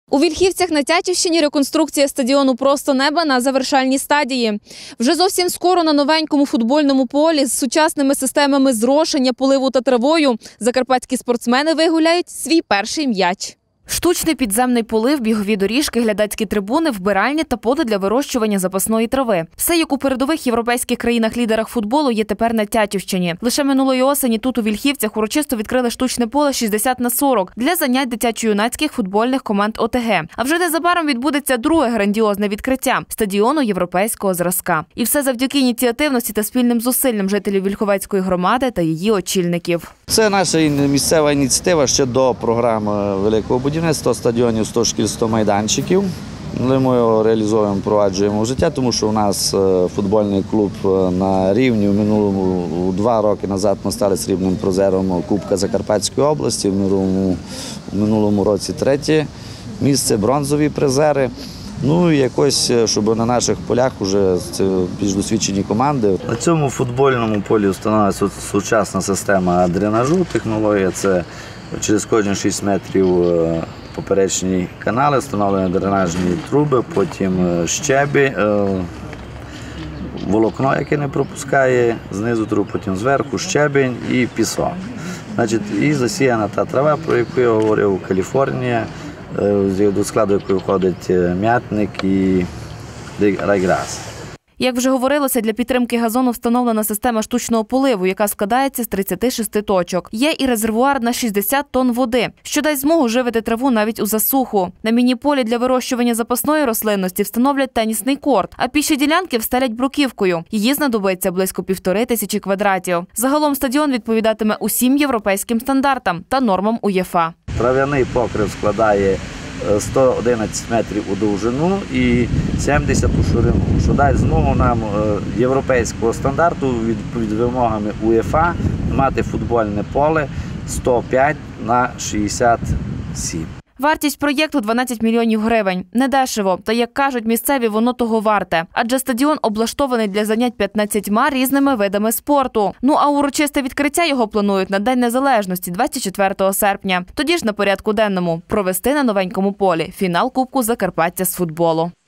У Вільхівцях на Тячівщині реконструкція стадіону «Просто неба» на завершальній стадії. Вже зовсім скоро на новенькому футбольному полі з сучасними системами зрошення, поливу та травою закарпатські спортсмени вигуляють свій перший м'яч. Штучний підземний полив, бігові доріжки, глядацькі трибуни, вбиральні та поле для вирощування запасної трави. Все, як у передових європейських країнах-лідерах футболу, є тепер на Тячівщині. Лише минулої осені тут у Вільхівцях урочисто відкрили штучне поле 60/40 для занять дитячо-юнацьких футбольних команд ОТГ. А вже незабаром відбудеться друге грандіозне відкриття – стадіону європейського зразка. І все завдяки ініціативності та спільним зусиллям жителів Вільховецької громади та її очільників. Це наша місцева ініціатива ще до програми великого будівництва стадіонів 100 шкіл, 100 майданчиків. Ми його реалізуємо, впроваджуємо в життя, тому що у нас футбольний клуб на рівні. В минулому 2 роки назад ми стали срібним призером Кубка Закарпатської області, в минулому році 3-є місце, бронзові призери. Ну і якось, щоб на наших полях вже більш досвідчені команди. На цьому футбольному полі встановлена сучасна система дренажу. Технологія – це через кожні 6 метрів поперечні канали, встановлені дренажні труби, потім щебінь, волокно, яке не пропускає, знизу труб, потім зверху щебінь і пісок. І засіяна та трава, про яку я говорив, Каліфорнія, до складу якої входить м'ятник і райграс. Як вже говорилося, для підтримки газону встановлена система штучного поливу, яка складається з 36 точок. Є і резервуар на 60 тонн води, що дасть змогу живити траву навіть у засуху. На міні-полі для вирощування запасної рослинності встановлять тенісний корт, а піші ділянки встелять бруківкою. Її знадобиться близько 1500 квадратів. Загалом стадіон відповідатиме усім європейським стандартам та нормам УЄФА. Трав'яний покрив складає 111 метрів у довжину і 70 у ширину, що дасть змогу нам європейського стандарту від вимогами УЄФА мати футбольне поле 105/67. Вартість проєкту – 12 мільйонів гривень. Недешево, та, як кажуть місцеві, воно того варте. Адже стадіон облаштований для занять 15 різними видами спорту. Ну а урочисте відкриття його планують на День Незалежності – 24 серпня. Тоді ж на порядку денному – провести на новенькому полі фінал Кубку Закарпаття з футболу.